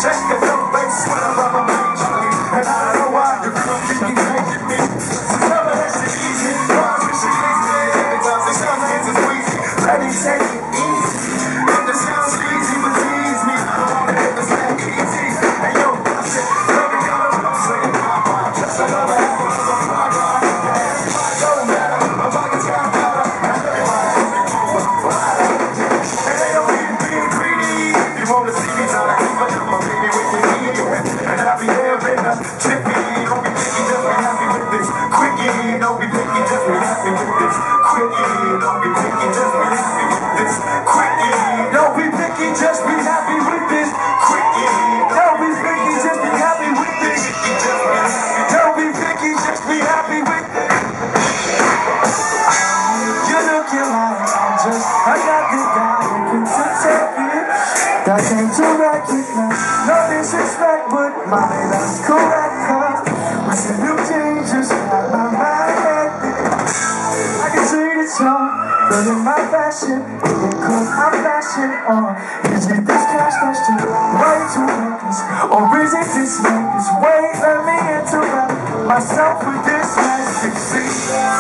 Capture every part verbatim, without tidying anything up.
Check the dope, baby, sweater by my page. And I don't know why you come keep taking me. So tell me that shit easy. Why we should leave me every time they come in to squeeze me. Let me take it easy. And the sound squeezy, but tease me. I don't wanna hit the same easy. Hey yo, I said, let me go. I'm saying, just another half of the fly guy. It don't matter, my pockets got powder. And everybody has me over. And they don't even be greedy. You wanna see me try to keep up my baby with me. And I'll be there in the chippy. Don't be picky, just be happy with this. Quickie, don't be picky, just be happy with this. Quickie, don't be picky, just be happy with this. Quickie, don't be picky, just be happy with this. Quickie, don't be picky, just be happy with this. Don't be picky, just be happy with this. You look your life, I'm just I got this guy who can take it. That came to recognize, no disrespect, but my that's correct. With some new changes, got my mind hectic. I can see the song, but in my fashion, because I'm fashion on. Is it this cash that's too way too reckless? Or is it this reckless? Wait, let me interact myself with this magic. See?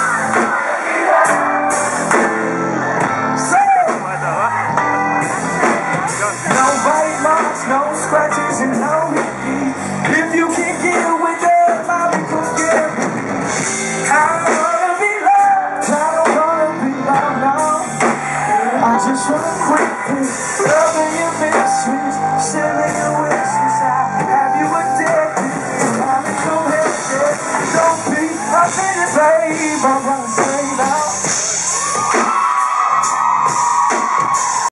No bite marks, no scratches, and no hickeys. If you can't get with them, I'll become scared. I don't wanna be loved, I don't wanna be loved, no. I just wanna quit this.